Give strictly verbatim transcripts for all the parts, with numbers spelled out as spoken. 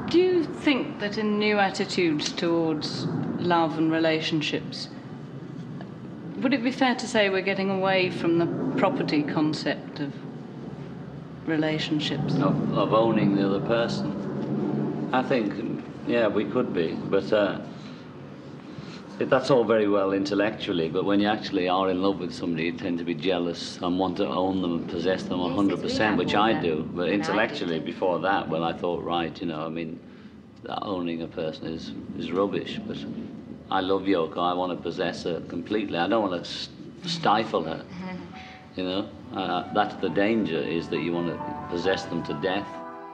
Do you think that in new attitudes towards love and relationships, would it be fair to say we're getting away from the property concept of relationships? Of, of owning the other person? I think, yeah, we could be, but uh, that's all very well intellectually, but when you actually are in love with somebody, you tend to be jealous and want to own them and possess them one hundred percent, which I do. But intellectually, before that, well, I thought, right, you know, I mean, that owning a person is, is rubbish. But I love Yoko. I want to possess her completely. I don't want to st- stifle her, you know. Uh, that's the danger, is that you want to possess them to death.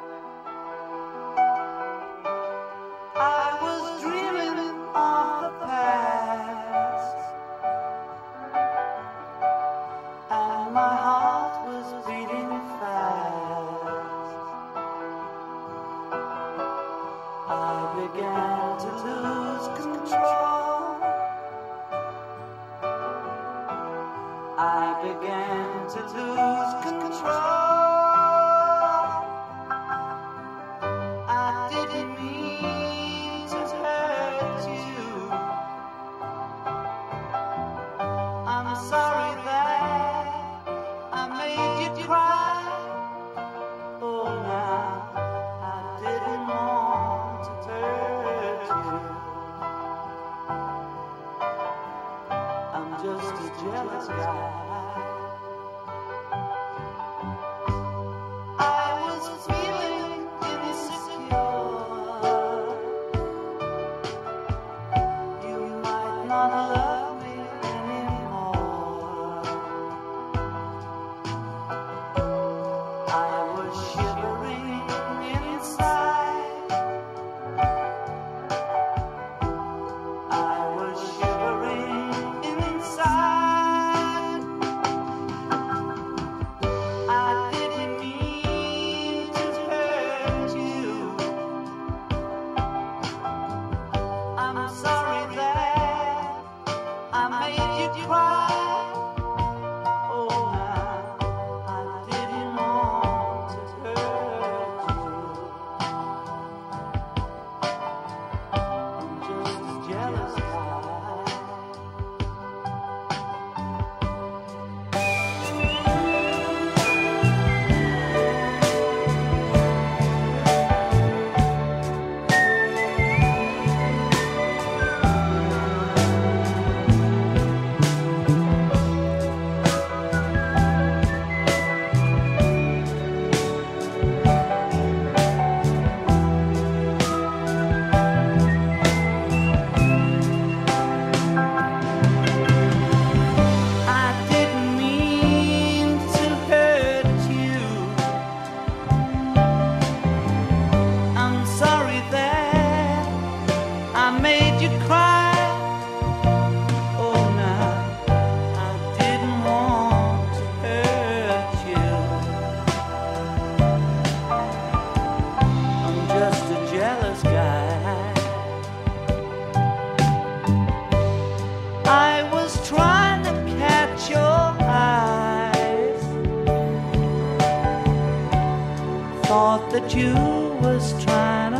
That you was trying to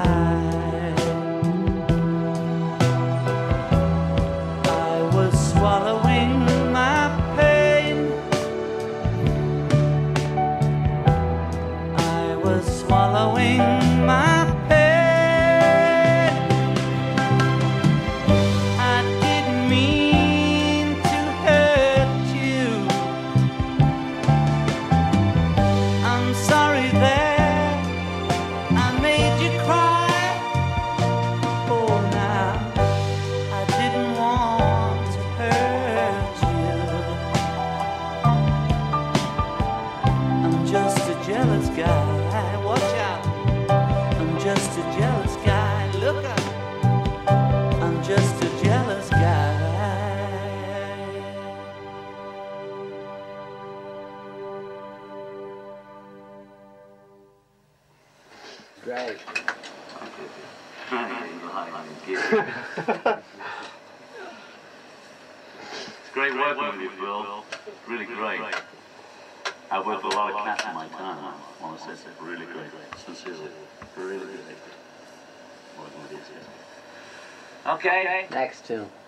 hide. I was swallowing my pain. I was swallowing my pain. I didn't mean to hurt you. I'm sorry that Great. It's great working with you, Phil. Really great. I've worked with a lot of cats in my time. I want to say it's really great. Sincerely. Really great. Okay. Next tune.